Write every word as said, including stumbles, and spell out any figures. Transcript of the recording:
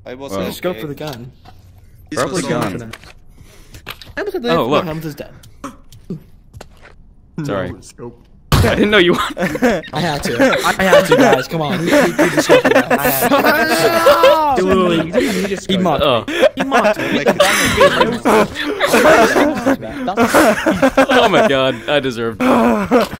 I was Well, Just go for the gun. Probably so gun. Confident. I was at the Oh, look. Helmut is dead. Sorry. No scope. I didn't know you wanted. I had to. I, I had to, guys. Come on. We, we, we just I had to. Dude, he just he mocked Oh. me. He mocked me. Like, Oh my god, I deserved.